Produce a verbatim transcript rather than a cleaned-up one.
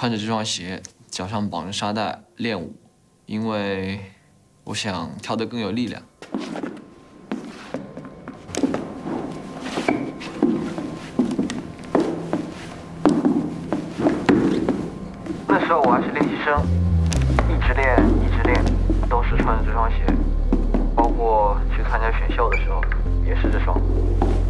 穿着这双鞋，脚上绑着沙袋练舞，因为我想跳得更有力量。 那时候我还是练习生，一直练，一直练，都是穿着这双鞋，包括去参加选秀的时候也是这双。